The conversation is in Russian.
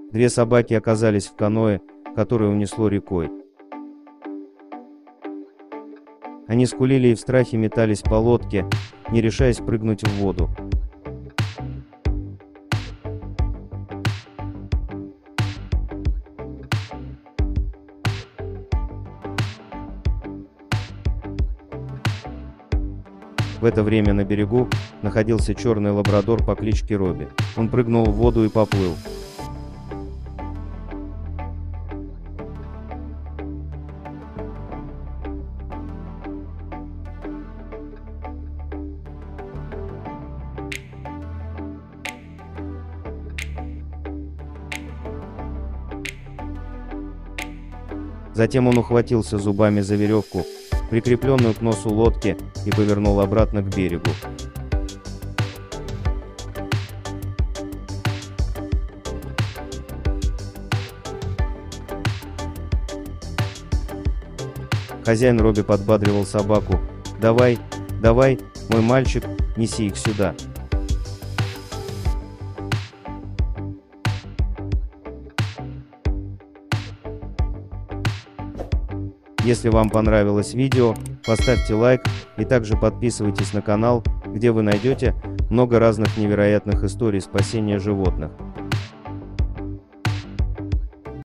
Две собаки оказались в каноэ, которое унесло рекой. Они скулили и в страхе метались по лодке, не решаясь прыгнуть в воду. В это время на берегу находился черный лабрадор по кличке Робби. Он прыгнул в воду и поплыл. Затем он ухватился зубами за веревку, прикрепленную к носу лодки, и повернул обратно к берегу. Хозяин Робби подбадривал собаку. «Давай, давай, мой мальчик, неси их сюда». Если вам понравилось видео, поставьте лайк и также подписывайтесь на канал, где вы найдете много разных невероятных историй спасения животных.